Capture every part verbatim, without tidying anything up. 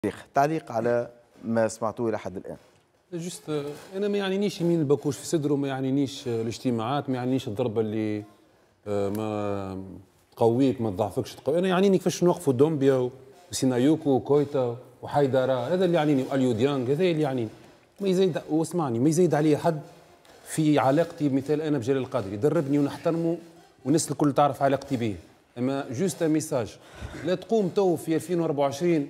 تعليق على ما سمعتوه الى حد الان. جست انا ما يعنينيش يمين الباكوش في صدره، ما يعنينيش الاجتماعات، ما يعنينيش الضربه اللي ما تقويك ما تضعفكش تقوي. انا يعنيني كيفاش نوقفوا دومبيا وسينايوكو وكويتا وحيدره، هذا اللي يعنيني، واليو ديانغ، هذا اللي يعنيني. ما يزيد، واسمعني، ما يزيد عليه حد في علاقتي. مثال انا بجلال القادري دربني ونحترمه والناس الكل تعرف علاقتي به، اما جوست ميساج لا تقوم تو في ألفين وأربعة وعشرين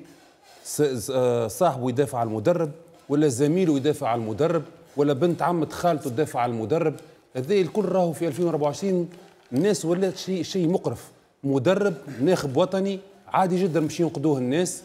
صاحبه يدافع على المدرب، ولا زميله يدافع على المدرب، ولا بنت عمة خالته تدافع على المدرب. هذا الكل راهو في ألفين وأربعة وعشرين الناس ولات شيء شيء مقرف. مدرب ناخب وطني عادي جدا باش ينقدوه الناس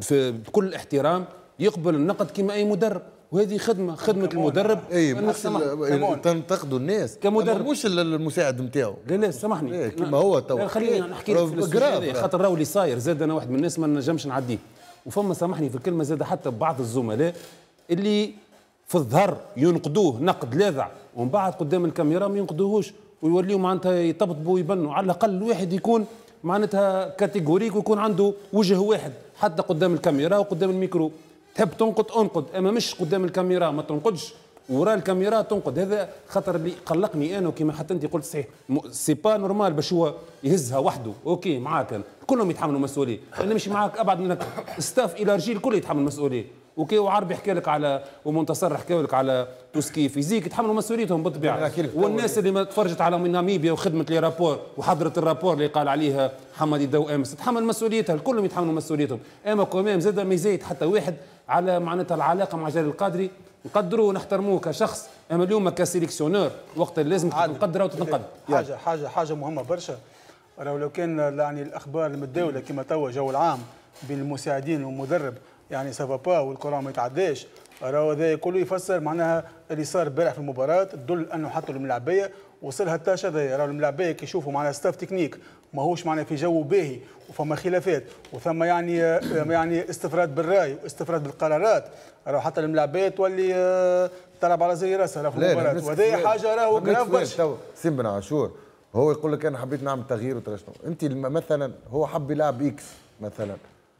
بكل الاحترام، يقبل النقد كما اي مدرب، وهذه خدمه خدمه المدرب. اي نفس تنتقدوا الناس كمدرب، مش المساعد نتاعو. لا لا سامحني، إيه كما هو تو. خليني نحكي لك في السؤال، خاطر راهو اللي صاير زاد انا واحد من الناس ما نجمش نعديه. وفما سامحني في الكلمه زاد حتى بعض الزملاء اللي في الظهر ينقدوه نقد لاذع، ومن بعد قدام الكاميرا ما ينقدوهوش ويوليوا معناتها يطبطبوا ويبنوا. على الاقل الواحد يكون معناتها كاتيجوريك ويكون عنده وجه واحد حتى قدام الكاميرا وقدام الميكرو. تحب تنقد انقد، اما مش قدام الكاميرا ما تنقدش، وراء الكاميرا تنقد. هذا خطر اللي قلقني انا، وكما حتى انت قلت صحيح، سي با نورمال باش هو يهزها وحده. اوكي معاك انا، كلهم يتحملوا مسؤوليه، انا مش معاك ابعد منك. ستاف الى رجيل الكل يتحمل مسؤوليه. اوكي، وعربي حكى لك على، ومنتصر حكى لك على توسكي فيزيك، يتحملوا مسؤوليتهم بالطبيعه. والناس اللي ما تفرجت على ناميبيا وخدمه لي رابور وحضرت الرابور اللي قال عليها حمدي دو امس تتحمل مسؤوليتها، الكلهم يتحملوا مسؤوليتهم. اما كمان زاد ما يزيد حتى واحد على معناتها العلاقه مع جلال القادري، نقدروه ونحترموه كشخص، اما اليوم كسيليكسيونور وقت اللي لازم تقدره وتتنقد. حاجه حاجه حاجه مهمه برشا. لو لو كان يعني الاخبار المتداوله كما توا جو العام بين المساعدين والمدرب يعني سافا با والكره ما يتعداش، راهو هذا كله يفسر معناها اللي صار امبارح في المباراه، تدل انه حتى الملاعبيه وصلها التاش هذايا. راهو الملاعبيه كي يشوفوا معناها ستاف تكنيك ماهوش معناها في جو باهي وفما خلافات وثم يعني يعني استفراد بالراي واستفراد بالقرارات، راهو حتى الملاعبيه تولي تلعب على زي راسها في المباراه، وهذه حاجه راهو جراف برشا. سي بن عاشور هو يقول لك انا حبيت نعمل تغيير وتغيير. انت مثلا هو حب يلعب اكس مثلا،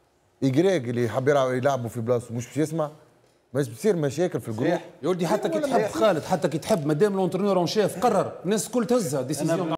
إجريج اللي حب يلعبوا في بلاصه مش باش يسمع، مش بتصير مشاكل في الجروب. يا ولدي حتى كي تحب خالد، حتى كي تحب مادام لونترونور اون شيف قرر الناس الكل تهزها ديسيزيون.